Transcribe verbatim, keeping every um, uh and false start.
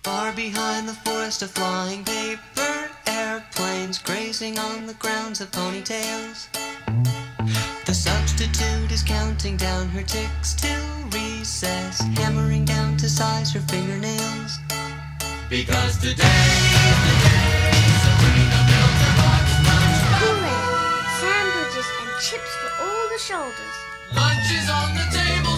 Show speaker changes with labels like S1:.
S1: Far behind the forest of flying paper airplanes, grazing on the grounds of ponytails. The substitute is counting down her ticks till recess, hammering down to size her fingernails. Because today's the day Sebrina builds her box lunch.
S2: Kool-Aid, sandwiches and chips for all the shoulders.
S1: Lunch is on the table.